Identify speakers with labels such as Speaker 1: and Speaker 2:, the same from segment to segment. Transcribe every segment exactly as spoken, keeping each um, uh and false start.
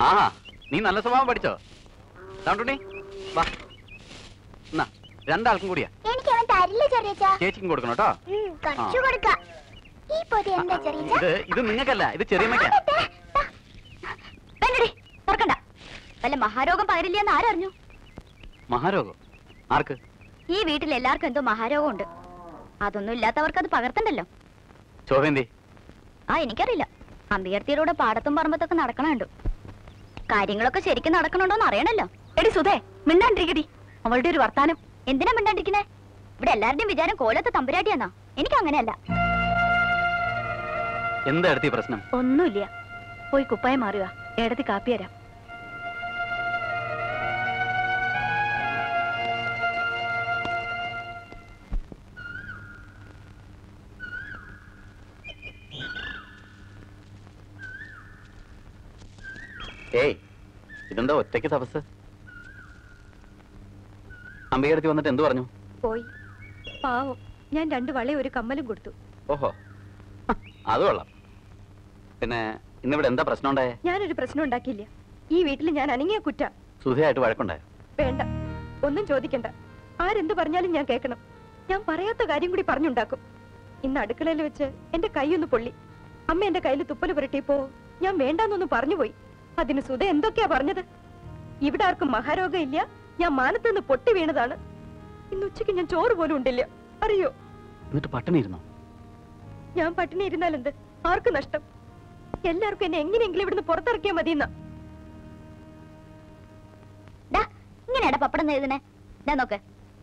Speaker 1: ആ നീ നല്ല സ്വഭാവം പഠിച്ചോ? താണ്ടുണ്ണി വാ, എന്നാ രണ്ടാൾക്കും കൂടിയാ. ചേച്ചിക്കും കൊടുക്കണം കേട്ടോ. ഇത് ഇത് നിങ്ങൾക്കല്ല, ഇത് ചെറിയമ്മയ്ക്കാ.
Speaker 2: വല്ല മഹാരോഗം പകരില്ലെന്ന് ആരറിഞ്ഞു?
Speaker 1: മഹാരോഗം? ആർക്ക്?
Speaker 2: ഈ വീട്ടിൽ എല്ലാവർക്കും എന്തോ മഹാരോഗം ഉണ്ട്. അതൊന്നും ഇല്ലാത്തവർക്ക് അത് പകർത്തണ്ടല്ലോ.
Speaker 1: ശോഭന്തി?
Speaker 2: ആ എനിക്കറിയില്ല. അമ്പിയർത്തിയിലൂടെ പാടത്തും പറമ്പത്തൊക്കെ നടക്കണുണ്ട്. കാര്യങ്ങളൊക്കെ ശരിക്കും നടക്കണുണ്ടോന്ന് അറിയണല്ലോ.
Speaker 3: എടി സുധേ, മിണ്ടാണ്ടിരിക്കടി. അവളുടെ ഒരു വർത്താനം.
Speaker 2: എന്തിനാ മിണ്ടാണ്ടിരിക്കുന്നേ? ഇവിടെ എല്ലാവരുടെയും വിചാരം കോലത്തെ തമ്പുരാട്ടിയാന്നാ. എനിക്ക് അങ്ങനെയല്ല.
Speaker 1: എന്താ എടുത്തി പ്രശ്നം?
Speaker 3: ഒന്നുമില്ല. പോയി കുപ്പായം മാറുക. ഏടത്തി കാപ്പി തരാം.
Speaker 1: ഏയ്, ഇതെന്താ ഒറ്റയ്ക്ക് തപസ്? അമ്പയടുത്ത് വന്നിട്ട് എന്തു പറഞ്ഞു?
Speaker 3: പോയി. പാവം, ഞാൻ രണ്ടു വളയും ഒരു കമ്മലും കൊടുത്തു.
Speaker 1: ഓഹോ, അത് കൊള്ളാം. പിന്നെ ഇന്നിവിടെ എന്താ പ്രശ്നം ഉണ്ടായേ?
Speaker 3: ഞാനൊരു പ്രശ്നം ഉണ്ടാക്കിയില്ല. ഈ വീട്ടിൽ ഞാൻ അനങ്ങിയ കുറ്റ.
Speaker 1: സുധയായിട്ട് വഴക്കുണ്ടായോ?
Speaker 3: വേണ്ട, ഒന്നും ചോദിക്കണ്ട. ആരെന്ത് പറഞ്ഞാലും ഞാൻ കേൾക്കണം. ഞാൻ പറയാത്ത കാര്യം കൂടി പറഞ്ഞുണ്ടാക്കും. ഇന്ന് അടുക്കളയിൽ വെച്ച് എന്റെ കൈയൊന്ന് പൊള്ളി. അമ്മ എന്റെ കയ്യിൽ തുപ്പല് പുരട്ടിയപ്പോ ഞാൻ വേണ്ടാന്നൊന്നും പറഞ്ഞുപോയി. അതിന് സുധ എന്തൊക്കെയാ പറഞ്ഞത്? ഇവിടെ ആർക്കും മഹാരോഗം ഇല്ല, ഞാൻ മാനത്ത് നിന്ന് പൊട്ടി വീണതാണ്. ഇന്ന് ഉച്ചയ്ക്ക് ഞാൻ ചോറ് പോലും ഉണ്ടില്ല, അറിയോ?
Speaker 1: എന്നിട്ട് പട്ടിണി ഇരുന്നോ?
Speaker 3: ഞാൻ പട്ടിണി ഇരുന്നാലെന്ത്? ആർക്ക് നഷ്ടം? എല്ലാവർക്കും എന്നെ എങ്ങനെയെങ്കിലും ഇവിടുന്ന് പുറത്തിറക്കിയാ മതിയെന്നാ.
Speaker 2: ഇങ്ങനെയാ പപ്പടം എഴുതണേ. നോക്ക്.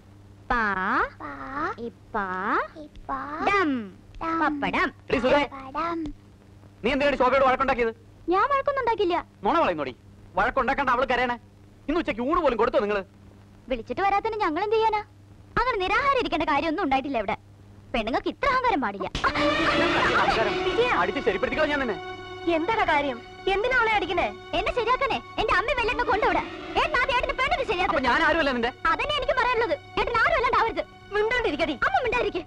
Speaker 1: നീ എന്തിനാണ് ശോഭയോട് വഴക്കുണ്ടാക്കിയത്?
Speaker 2: ഞാൻ വഴക്കൊന്നും ഉണ്ടാക്കില്ല.
Speaker 1: മോണ പറയുന്നോടി. വഴക്കുണ്ടാക്കണ്ട അവള് കരയണേ. ഇന്ന് ഉച്ചയ്ക്ക് ഊണ് പോലും കൊടുത്തോ നിങ്ങള്?
Speaker 2: വിളിച്ചിട്ട് വരാത്തന്നെ ഞങ്ങൾ എന്ത് ചെയ്യാനാ? അങ്ങനെ നിരാഹാരം ഇരിക്കേണ്ട കാര്യമൊന്നും ഉണ്ടായിട്ടില്ല ഇവിടെ. പെണ്ണുങ്ങൾക്ക് ഇത്ര അഹങ്കാരം പാടില്ല.
Speaker 1: അടിച്ച് ശരിപ്പെടുത്തിക്കോ ഞാൻ തന്നെ.
Speaker 3: എന്താണ് കാര്യം? എന്തിനാ അവളെ അടിക്കണേ?
Speaker 2: എന്നെ ശരിയാക്കണേ. എന്റെ അമ്മ വെല്ലെണ്ണ കൊണ്ടുവിടെ. പെണ്ണിന് ശരിയാക്കും.
Speaker 1: ഞാൻ ആരുമല്ല നിന്റെ.
Speaker 2: അതന്നെ എനിക്ക് പറയാനുള്ളത്. ഏട്ടൻ ആരും അല്ലാണ്ടാവരുത്.
Speaker 3: മിണ്ടാണ്ടിരിക്കടി.
Speaker 2: അമ്മ മിണ്ടായിരിക്കെ.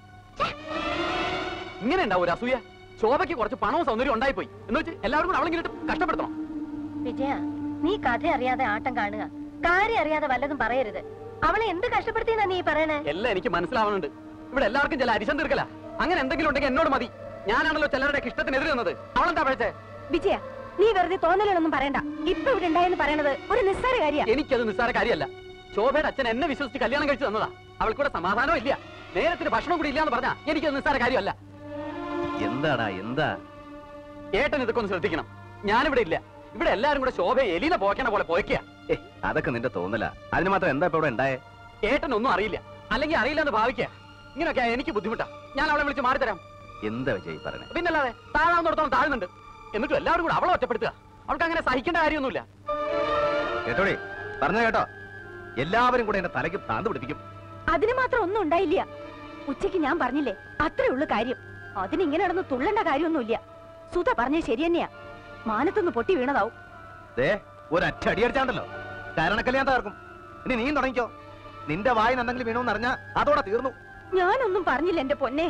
Speaker 1: ഇങ്ങനെ ഉണ്ടാവും ഒരു അസൂയ. ശോഭയ്ക്ക് കുറച്ച് പണവും സൗന്ദര്യം ഉണ്ടായിപ്പോയി എന്ന് വെച്ച് എല്ലാവരും കൂടെ അവളെങ്കിലും കഷ്ടപ്പെടുത്തണം.
Speaker 3: വിജയ, നീ കഥ അറിയാതെ ആട്ടം കാണുക. കാര്യം അറിയാതെ വല്ലതും പറയരുത്. അവളെ എന്ത് കഷ്ടപ്പെടുത്തിയെന്നാ നീ പറയണേ?
Speaker 1: എല്ലാം എനിക്ക് മനസ്സിലാവുന്നുണ്ട്. ഇവിടെ എല്ലാവർക്കും ചില അരിശം തീർക്കല. അങ്ങനെ എന്തെങ്കിലും ഉണ്ടെങ്കിൽ എന്നോട് മതി. ഞാനാണല്ലോ ചിലരുടെ ഇഷ്ടത്തിനെതിരെ നിന്നത്. അവളെന്താ പഴച്ചേ?
Speaker 3: വിജയ, നീ വെറുതെ തോന്നലൊന്നും പറയണ്ട. ഇപ്പൊ ഇവിടെ ഉണ്ടായെന്ന് പറയണത് ഒരു നിസ്സാര കാര്യമാണ്.
Speaker 1: എനിക്കത് നിസ്സാര കാര്യമല്ല. ശോഭയുടെ അച്ഛൻ എന്നെ വിശ്വസിച്ച് കല്യാണം കഴിച്ചു തന്നതാ. അവൾക്കൂടെ സമാധാനം ഇല്ല, നേരത്തിന് ഭക്ഷണം കൂടി ഇല്ലാന്ന് പറഞ്ഞാ എനിക്കത് നിസ്സാര കാര്യമല്ല.
Speaker 4: എന്താടാ എന്താ?
Speaker 1: ഏട്ടൻ ഇതൊക്കെ ഒന്ന് ശ്രദ്ധിക്കണം. ഞാനിവിടെ ഇല്ല. ഇവിടെ എല്ലാരും കൂടെ ശോഭയെ എലീനെ പോക്കണ പോലെ പോയ്ക്കുക.
Speaker 4: ഏ അതൊക്കെ നിന്റെ തോന്നല. അതിന് മാത്രം എന്താ ഇപ്പൊ ഇവിടെ ഉണ്ടായേ?
Speaker 1: ഏട്ടനൊന്നും അറിയില്ല, അല്ലെങ്കിൽ അറിയില്ല എന്ന് ഭാവിക്കുക. ഇങ്ങനെയൊക്കെ എനിക്ക് ബുദ്ധിമുട്ടാ. ഞാൻ അവളെ വിളിച്ച് മാറിത്തരാം.
Speaker 4: എന്താ വിജയ് പറഞ്ഞേ?
Speaker 1: പിന്നല്ലാതെ താഴാവുന്നിടത്തോളം താഴുന്നുണ്ട്. എന്നിട്ടും എല്ലാവരും കൂടെ അവളെ ഒറ്റപ്പെടുത്തുക. അവൾക്ക് അങ്ങനെ സഹിക്കേണ്ട കാര്യമൊന്നുമില്ല.
Speaker 4: കേട്ടോടി, പറഞ്ഞ കേട്ടോ? എല്ലാവരും കൂടെ എന്റെ തലയ്ക്ക് താന്ത് പിടിപ്പിക്കും.
Speaker 3: അതിന് മാത്രം ഒന്നും ഉണ്ടായില്ല. ഉച്ചയ്ക്ക് ഞാൻ പറഞ്ഞില്ലേ, അത്രേ ഉള്ളു കാര്യം. അതിനിങ്ങനെ നടന്ന് തുള്ളേണ്ട കാര്യമൊന്നുമില്ല. സുധ പറഞ്ഞത് ശരി തന്നെയാ. മാനത്തൊന്ന് പൊട്ടി വീണതാവും.
Speaker 4: ഒരൊറ്റ അടിയടിച്ചാണ്ടല്ലോ കാരണക്കല്ല ഞാൻ തകർക്കും. ഇനി നീ തുടങ്ങിക്കോ. നിന്റെ വായി എന്തെങ്കിലും വീണോന്ന് അറിഞ്ഞാ അതോടെ തീർന്നു.
Speaker 3: ഞാനൊന്നും പറഞ്ഞില്ല എന്റെ പൊന്നെ.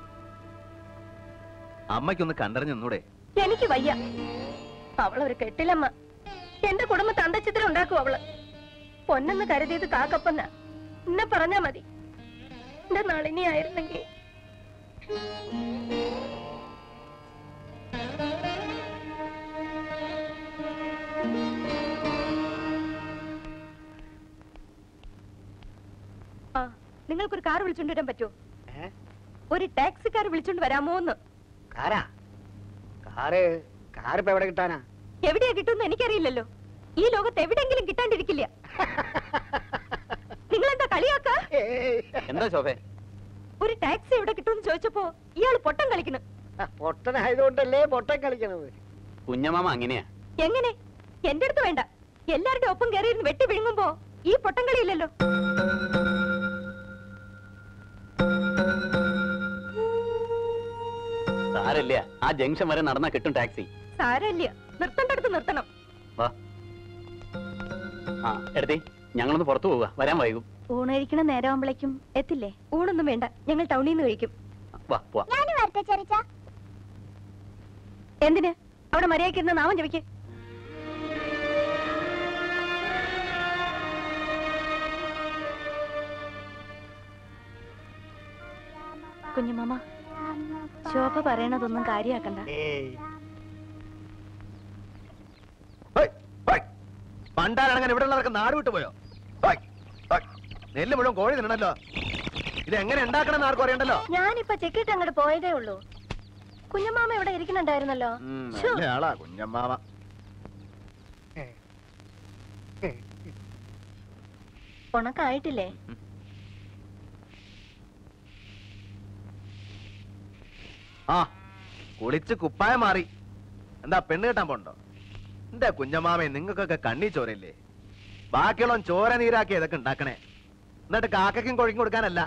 Speaker 4: അമ്മയ്ക്കൊന്ന് കണ്ടറിഞ്ഞു നിന്നൂടെ?
Speaker 3: എനിക്ക് വയ്യ. അവളൊരു കെട്ടിലമ്മ. എന്റെ കുടുംബത്തെ അന്തച്ചിത്രം ഉണ്ടാക്കും അവള്. പൊന്നെന്ന് കരുതിയത് കാക്കപ്പന്ന. എന്നെ പറഞ്ഞാ മതി. എന്റെ നളിനി ആയിരുന്നെങ്കിൽ. ആ, നിങ്ങൾക്കൊരു കാർ വിളിച്ചോണ്ട് വരാൻ പറ്റുമോ? ഒരു ടാക്സിക്കാർ വിളിച്ചോണ്ട് വരാമോന്ന്? എവിടെയാ കിട്ടുമെന്ന് എനിക്കറിയില്ലല്ലോ. ഈ ലോകത്ത് എവിടെയെങ്കിലും കിട്ടാണ്ടിരിക്കില്ല. നിങ്ങളെന്താ കളിയാക്ക?
Speaker 1: എന്താ ശോഭേ?
Speaker 3: ഒരു ടാക്സി എവിടെ കിട്ടുമെന്ന് ചോദിച്ചപ്പോ ഇയാള് പൊട്ടം കളിക്കണം.
Speaker 5: പൊട്ടനായതുകൊണ്ടല്ലേ പൊട്ടം കളിക്കണത്.
Speaker 1: കുഞ്ഞമാമ അങ്ങനെയാ.
Speaker 3: എങ്ങനെ? എന്റെ അടുത്ത് വേണ്ട. എല്ലാവരുടെ ഒപ്പം കയറിയിരുന്ന് വെട്ടി വിഴുങ്ങുമ്പോ ഈ പൊട്ടം കളിയില്ലല്ലോ.
Speaker 1: സാരല്ല, ആ ജംഗ്ഷൻ വരെ നടന്നാ കിട്ടും ടാക്സി.
Speaker 3: സാരല്ല, നിർത്തണ്ടടുത്ത് നിർത്തണം.
Speaker 1: വാ. ആ എടുത്തേ, ഞങ്ങളൊന്ന് പുറത്തു പോവുക. വരാൻ വൈകും.
Speaker 3: ഊണഴിക്കണ നേരമാകുമ്പോഴേക്കും എത്തില്ലേ? ഊണൊന്നും വേണ്ട, ഞങ്ങൾ ടൗണിൽ നിന്ന് കഴിക്കും.
Speaker 1: വാ പോവാ.
Speaker 3: എന്തിന്? അവിടെ മര്യാദയ്ക്ക് ഇരുന്ന് നാമം ജപിക്ക്. കുഞ്ഞുമാമ ശോഭ പറയണതൊന്നും കാര്യാക്കണ്ട.
Speaker 4: പണ്ടാരങ്ങനെ ഇവിടെ ഉള്ളവർക്ക് നാട് വിട്ടു പോയോ? നെല്ല് മുഴുവൻ കോഴി തിന്നണല്ലോ. ഇത് എങ്ങനെ ഉണ്ടാക്കണം ആർക്കും അറിയണ്ടല്ലോ.
Speaker 3: ഞാനിപ്പൊ ചെക്കിട്ട് അങ്ങോട്ട് പോയതേ ഉള്ളൂ. കുഞ്ഞുമാമ ഇവിടെ ഇരിക്കുന്നുണ്ടായിരുന്നല്ലോ.
Speaker 4: ആളാ കുഞ്ഞമ്മാമ.
Speaker 3: ഉണക്കായിട്ടില്ലേ?
Speaker 4: ആ കുളിച്ച് കുപ്പായം മാറി. എന്താ പെണ്ണ് കെട്ടാൻ പോണ്ടോ? എന്താ കുഞ്ഞമ്മാമേ, നിങ്ങൾക്കൊക്കെ കണ്ണി ചോരയില്ലേ? ബാക്കിയുള്ള ചോര നീരാക്കി ഇതൊക്കെ ഉണ്ടാക്കണേ. എന്നിട്ട് കാക്കയ്ക്കും കൊഴിക്കും കൊടുക്കാനല്ല.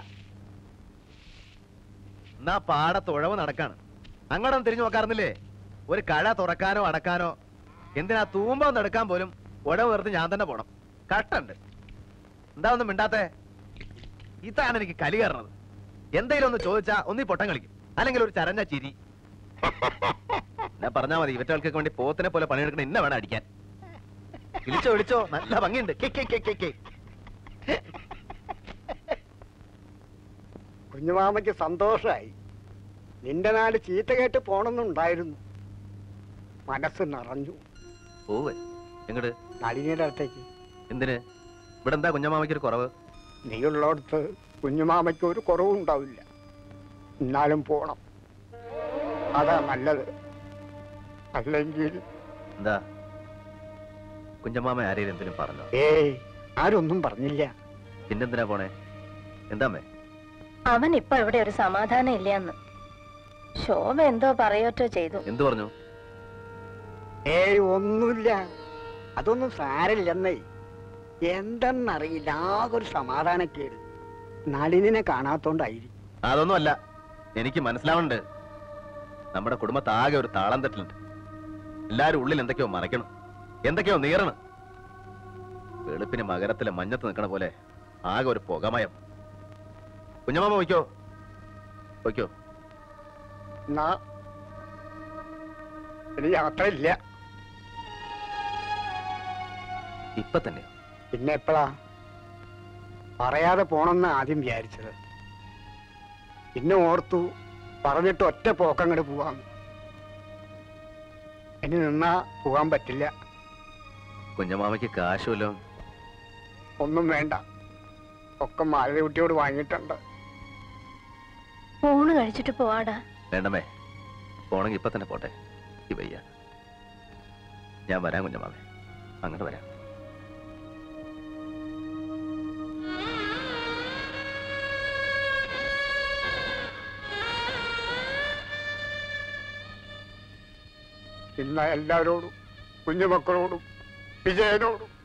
Speaker 4: എന്നാ പാടത്ത് ഉഴവ് നടക്കാണ്. അങ്ങോട്ടൊന്നും തിരിഞ്ഞു നോക്കാറുന്നില്ലേ? ഒരു കഴ തുറക്കാനോ അടക്കാനോ എന്തിനാ തൂമ്പ ഒന്ന് എടുക്കാൻ പോലും ഉഴവ് വെറുതെ ഞാൻ തന്നെ പോണം. കട്ടുണ്ട്. എന്താ ഒന്നും മിണ്ടാത്തേ? ഇതാണ് എനിക്ക് കലി കയറണത്. എന്തെങ്കിലും ഒന്ന് ചോദിച്ചാ ഒന്നീ പൊട്ടം കളിക്കും, അല്ലെങ്കിൽ ഒരു ചരഞ്ഞ ചിരി. ഞാൻ പറഞ്ഞാ മതി, ഇവറ്റകൾക്കൊക്കെ വേണ്ടി പോത്തിനെ പോലെ പണിയെടുക്കണ ഇന്ന വേണം അടിക്കാൻ. വിളിച്ചോ വിളിച്ചോ, നല്ല ഭംഗിയുണ്ട്.
Speaker 5: കുഞ്ഞുമാമയ്ക്ക് സന്തോഷായി. നിന്റെ നാട് ചീത്ത കേട്ട് പോണമെന്നുണ്ടായിരുന്നു. മനസ്സ് നിറഞ്ഞു.
Speaker 4: പോവേ എങ്ങട്?
Speaker 5: നളിനിയുടെ അടുത്തേക്ക്.
Speaker 4: എന്തിന്? ഇവിടെ എന്താ കുഞ്ഞമാമയ്ക്ക് ഒരു കുറവ്?
Speaker 5: നീയുള്ളടത്ത് കുഞ്ഞുമാമയ്ക്ക് ഒരു കുറവും ഉണ്ടാവില്ല. എന്നാലും പോണം, അതാ നല്ലത്. അല്ലെങ്കിൽ
Speaker 4: എന്താ കുഞ്ഞമാമ ആരെയും എന്തിനും പറഞ്ഞോ?
Speaker 5: ഏയ് ആരൊന്നും പറഞ്ഞില്ല.
Speaker 4: പിന്നെന്തിനാ പോണേ? എന്താമേ?
Speaker 3: അവൻ ഇപ്പൊ ഇവിടെ ഒരു സമാധാനം ഇല്ലന്ന് ശോഭ എന്തോ പറയോറ്റോ ചെയ്തു.
Speaker 4: എന്തു പറഞ്ഞു?
Speaker 5: ഏയ് ഒന്നുമില്ല, അതൊന്നും സാരമില്ലെന്നേ. എന്തെന്നറിയില്ല, ആകെ ഒരു സമാധാനക്കേട്. നളിനെ കാണാത്തോണ്ടായിരിക്കും.
Speaker 4: അതൊന്നും അല്ല, എനിക്ക് മനസ്സിലാവുന്നുണ്ട്. നമ്മുടെ കുടുംബത്താകെ ഒരു താളം തെറ്റിലുണ്ട്. എല്ലാരും ഉള്ളിൽ എന്തൊക്കെയോ മറയ്ക്കണം, എന്തൊക്കെയോ നീറണം. വെളുപ്പിന് മകരത്തിലെ മഞ്ഞത്ത് നിൽക്കണ പോലെ ആകെ ഒരു പുകമയം. കുഞ്ഞമാമ വയ്ക്കോ വയ്ക്കോ.
Speaker 5: എന്നാ ഇനി യാത്രയില്ല.
Speaker 4: ഇപ്പൊ തന്നെയോ?
Speaker 5: പിന്നെ എപ്പോഴാ? പറയാതെ പോണെന്ന് ആദ്യം വിചാരിച്ചത്. പിന്നെ ഓർത്തു പറഞ്ഞിട്ട് ഒറ്റ പോക്കങ്ങോട്ട് പോവാം. ഇനി നിന്നാ പോകാൻ പറ്റില്ല.
Speaker 4: കുഞ്ഞമാമയ്ക്ക് കാശുമല്ലോ?
Speaker 5: ഒന്നും വേണ്ട, ഒക്കെ മാലകുട്ടിയോട് വാങ്ങിയിട്ടുണ്ട്.
Speaker 3: ഊണ് കഴിച്ചിട്ട് പോവാടാ.
Speaker 4: വേണ്ടമേ, പോണെങ്കിൽ ഇപ്പൊ തന്നെ പോട്ടെ. ഈ വയ്യ. ഞാൻ വരാം കുഞ്ഞമാമേ, അങ്ങോട്ട് വരാം.
Speaker 5: ഇന്ന എല്ലാവരോടും, കുഞ്ഞുമക്കളോടും വിജയനോടും